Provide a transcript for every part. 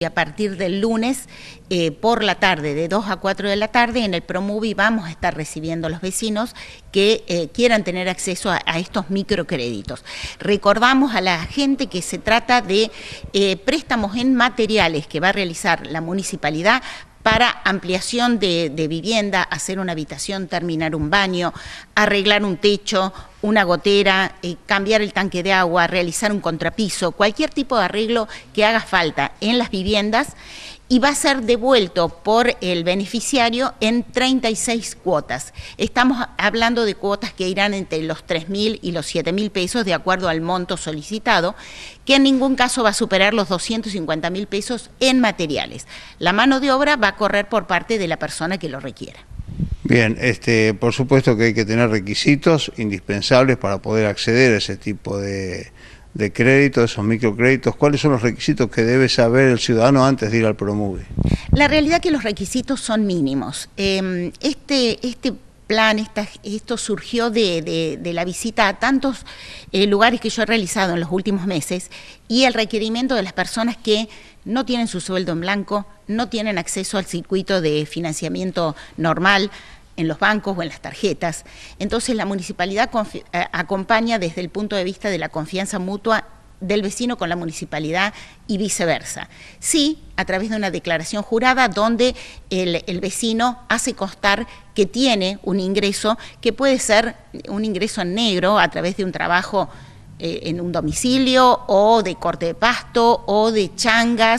a partir del lunes por la tarde, de 2 a 4 de la tarde, en el Promuvi vamos a estar recibiendo a los vecinos que quieran tener acceso a estos microcréditos. Recordamos a la gente que se trata de préstamos en materiales que va a realizar la municipalidad para ampliación de vivienda, hacer una habitación, terminar un baño, arreglar un techo, una gotera, cambiar el tanque de agua, realizar un contrapiso, cualquier tipo de arreglo que haga falta en las viviendas, y va a ser devuelto por el beneficiario en 36 cuotas. Estamos hablando de cuotas que irán entre los 3.000 y los 7.000 pesos de acuerdo al monto solicitado, que en ningún caso va a superar los 250.000 pesos en materiales. La mano de obra va a correr por parte de la persona que lo requiera. Bien, por supuesto que hay que tener requisitos indispensables para poder acceder a ese tipo de créditos, esos microcréditos. ¿Cuáles son los requisitos que debe saber el ciudadano antes de ir al Promuvi? La realidad es que los requisitos son mínimos. Este plan, esto surgió de la visita a tantos lugares que yo he realizado en los últimos meses y el requerimiento de las personas que no tienen su sueldo en blanco, no tienen acceso al circuito de financiamiento normal en los bancos o en las tarjetas. Entonces la municipalidad acompaña desde el punto de vista de la confianza mutua del vecino con la municipalidad y viceversa. Sí, a través de una declaración jurada donde el vecino hace constar que tiene un ingreso que puede ser un ingreso en negro a través de un trabajo en un domicilio o de corte de pasto o de changas.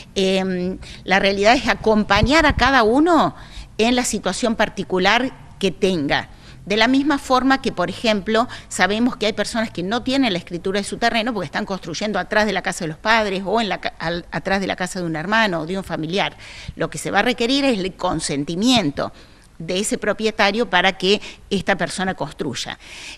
La realidad es acompañar a cada uno en la situación particular que tenga. De la misma forma que, por ejemplo, sabemos que hay personas que no tienen la escritura de su terreno porque están construyendo atrás de la casa de los padres o atrás de la casa de un hermano o de un familiar. Lo que se va a requerir es el consentimiento de ese propietario para que esta persona construya.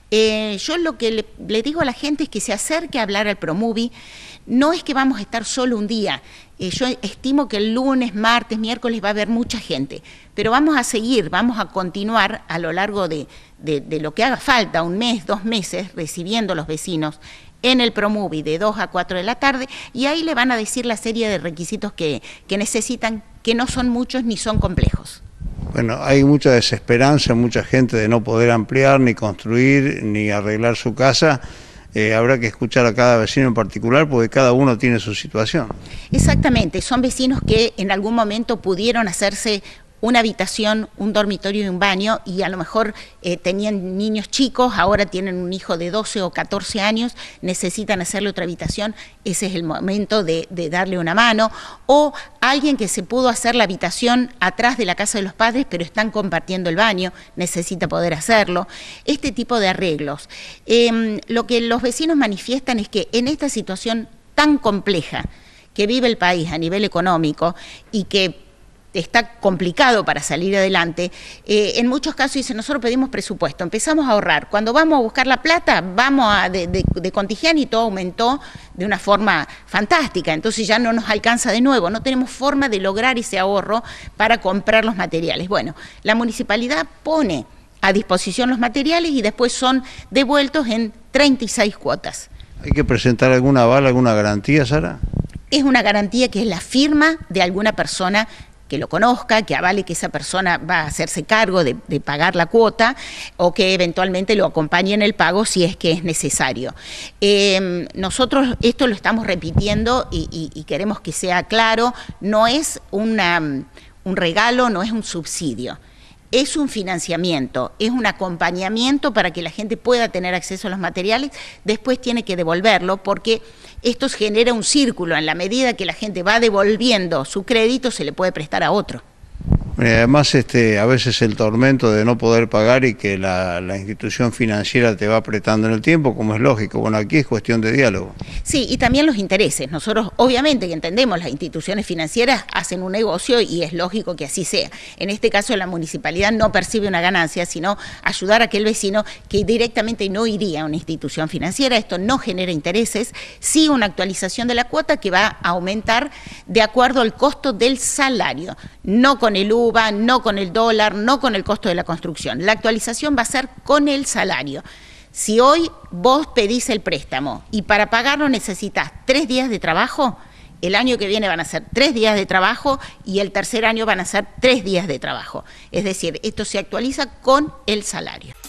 Yo lo que le digo a la gente es que se acerque a hablar al Promuvi. No es que vamos a estar solo un día. Yo estimo que el lunes, martes, miércoles va a haber mucha gente, pero vamos a seguir, vamos a continuar a lo largo de lo que haga falta, un mes, 2 meses, recibiendo a los vecinos en el Promuvi de 2 a 4 de la tarde, y ahí le van a decir la serie de requisitos que necesitan, que no son muchos ni son complejos. Bueno, hay mucha desesperanza, mucha gente de no poder ampliar, ni construir, ni arreglar su casa. Habrá que escuchar a cada vecino en particular porque cada uno tiene su situación. Exactamente, son vecinos que en algún momento pudieron hacerse una habitación, un dormitorio y un baño, y a lo mejor tenían niños chicos, ahora tienen un hijo de 12 o 14 años, necesitan hacerle otra habitación, ese es el momento de darle una mano, o alguien que se pudo hacer la habitación atrás de la casa de los padres, pero están compartiendo el baño, necesita poder hacerlo, este tipo de arreglos. Lo que los vecinos manifiestan es que en esta situación tan compleja que vive el país a nivel económico y que está complicado para salir adelante, en muchos casos dicen, nosotros pedimos presupuesto, empezamos a ahorrar, cuando vamos a buscar la plata, vamos de contingente y todo aumentó de una forma fantástica, entonces ya no nos alcanza de nuevo, no tenemos forma de lograr ese ahorro para comprar los materiales. Bueno, la municipalidad pone a disposición los materiales y después son devueltos en 36 cuotas. ¿Hay que presentar alguna aval, alguna garantía, Sara? Es una garantía que es la firma de alguna persona que lo conozca, que avale que esa persona va a hacerse cargo de pagar la cuota o que eventualmente lo acompañe en el pago si es que es necesario. Nosotros esto lo estamos repitiendo y queremos que sea claro, no es un regalo, no es un subsidio. Es un financiamiento, es un acompañamiento para que la gente pueda tener acceso a los materiales, después tiene que devolverlo porque esto genera un círculo, en la medida que la gente va devolviendo su crédito se le puede prestar a otro. Además, a veces el tormento de no poder pagar y que la institución financiera te va apretando en el tiempo, como es lógico. Bueno, aquí es cuestión de diálogo. Sí, y también los intereses. Nosotros, obviamente, que entendemos, las instituciones financieras hacen un negocio y es lógico que así sea. En este caso, la municipalidad no percibe una ganancia, sino ayudar a aquel vecino que directamente no iría a una institución financiera. Esto no genera intereses, sí una actualización de la cuota que va a aumentar de acuerdo al costo del salario, no con el UVA, no con el dólar, no con el costo de la construcción. La actualización va a ser con el salario. Si hoy vos pedís el préstamo y para pagarlo necesitas 3 días de trabajo, el año que viene van a ser 3 días de trabajo y el tercer año van a ser 3 días de trabajo. Es decir, esto se actualiza con el salario.